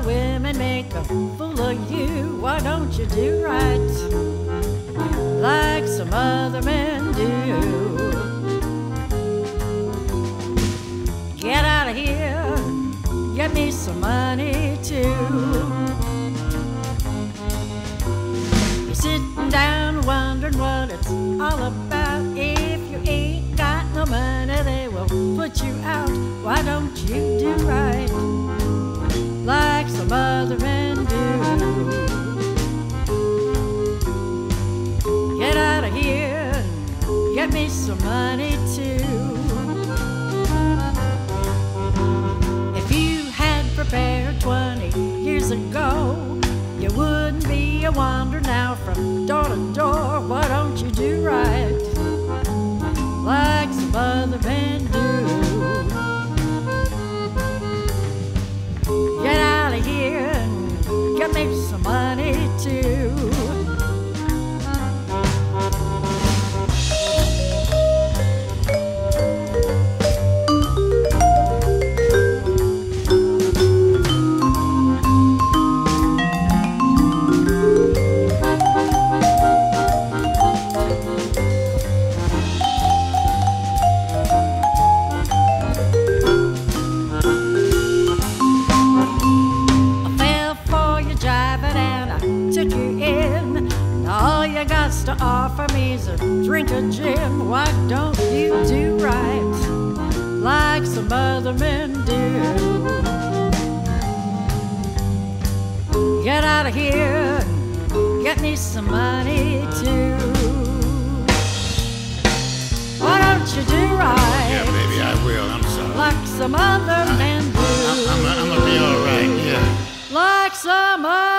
other women make a fool of you, why don't you do right like some other men do? Get out of here, get me some money too. You're sitting down wondering what it's all about. If you ain't got no money, they will put you out. Why don't you do right like some other men do? Get out of here and get me some money too. If you had prepared 20 years ago, you wouldn't be a wanderer now from door to door. Why don't you do right like some other men do? Get out of here and get me some money too. All you got to offer me is a drink of gin. Why don't you do right like some other men do? Get out of here and get me some money too. Why don't you do right? Yeah, baby, I will. I'm sorry. Like some other men do. I'm gonna be all right. Yeah. Like some other